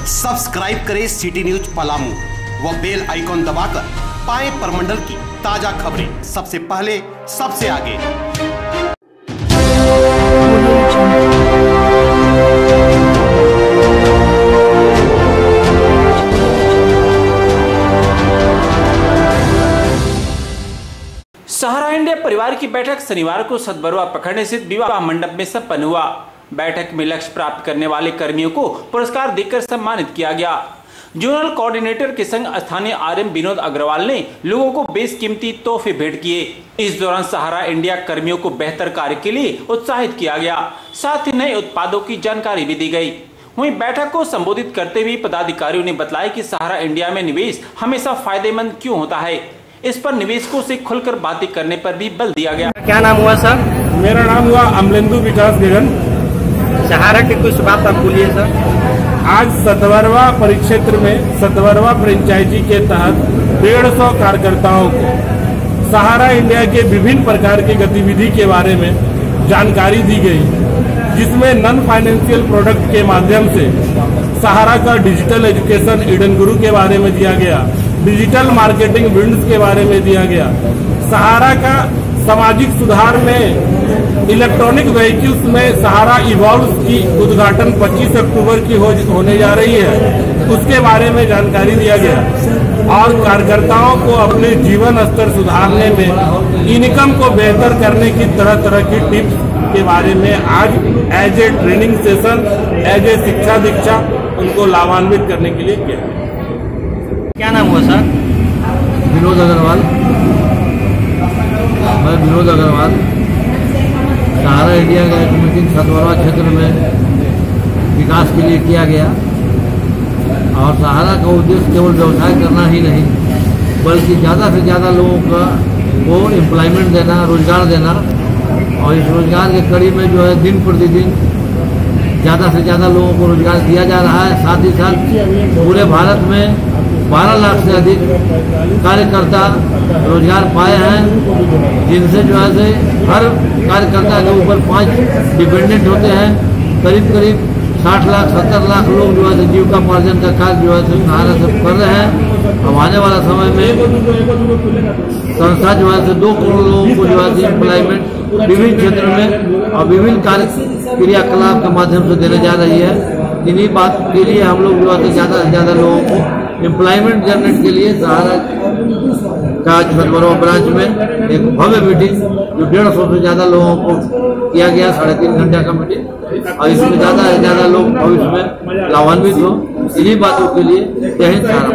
Subscribe करें city news Palamu व bell icon दबाकर पाएं परमंडल की ताजा खबरें सबसे पहले सबसे आगे। सहारा इंडिया परिवार की बैठक शनिवार को सतबरवा पखरने स्थित विवाह मंडप में संपन्न हुआ। बैठक में लक्ष्य प्राप्त करने वाले कर्मियों को पुरस्कार देकर सम्मानित किया गया। जोनल कोऑर्डिनेटर के संग स्थानीय आरएम विनोद अग्रवाल ने लोगों को बेशकीमती तोहफे भेंट किए। इस दौरान सहारा इंडिया कर्मियों को बेहतर कार्य के लिए उत्साहित किया गया, साथ ही नए उत्पादों की जानकारी भी दी गई। वहीं बैठक को संबोधित करते हुए पदाधिकारियों ने बताया कि सहारा इंडिया में निवेश हमेशा फायदेमंद क्यों होता है, इस पर निवेशकों से खुलकर बातें करने पर भी बल दिया गया। क्या नाम हुआ सर? मेरा नाम हुआ अमलेंदु विकास गगन। सहारा के कुछ बात आप बोलिए सर। आज सतवरवा परिक्षेत्र में सतवरवा फ्रेंचाइजी के तहत 150 कार्यकर्ताओं को सहारा इंडिया के विभिन्न प्रकार की गतिविधि के बारे में जानकारी दी गई, जिसमें नॉन फाइनेंशियल प्रोडक्ट के माध्यम से सहारा का डिजिटल एजुकेशन ईडन गुरु के बारे में दिया गया, डिजिटल मार्केटिंग विंड्स के बारे में दिया गया, सहारा का सामाजिक सुधार में इलेक्ट्रॉनिक व्हीकल्स में सहारा इवॉल्व की उद्घाटन 25 अक्टूबर की होने जा रही है, उसके बारे में जानकारी दिया गया। और कार्यकर्ताओं को अपने जीवन स्तर सुधारने में इनकम को बेहतर करने की तरह तरह की टिप्स के बारे में आज as a training session, as a शिक्षा दीक्षा उनको लाभान्वित करने के लिए किया। क्या नाम हुआ सर? विनोद अग्रवाल। मैं विनोद अग्रवाल। सहारा इंडिया का एक मीटिंग सतवरवा क्षेत्र में विकास के लिए किया गया और सहारा का उद्देश्य केवल व्यवसाय करना ही नहीं, बल्कि ज़्यादा से ज़्यादा लोगों को एम्प्लॉयमेंट देना, रोजगार देना। और इस रोजगार के कड़ी में जो है दिन प्रतिदिन ज़्यादा से ज़्यादा लोगों को रोजगार दिया जा रहा है। साथ ही साथ पूरे भारत में 12 लाख से अधिक कार्यकर्ता रोजगार पाए हैं, जिनसे जो है से हर कार्यकर्ता के ऊपर 5 डिपेंडेंट होते हैं। करीब करीब 60 लाख 70 लाख लोग जो है जीविकापार्जन का कार्य जो है सहारा से कर रहे हैं। अब आने वाला समय में संस्था जो है 2 करोड़ लोगों को जो है एम्प्लॉयमेंट विभिन्न क्षेत्र में और विभिन्न कार्य क्रियाकलाप के माध्यम से देने जा रही है। इन्हीं बात के लिए हम लोग जो है ज़्यादा से ज़्यादा लोगों को एम्प्लॉयमेंट जनरेट के लिए सहारा का सतवरवा ब्रांच में एक भव्य मीटिंग जो 150 से ज़्यादा लोगों को किया गया, 3.5 घंटे का मीटिंग, और इसमें ज़्यादा से ज़्यादा लोग भविष्य में लाभान्वित हो। इन्हीं बातों के लिए जय हिंद।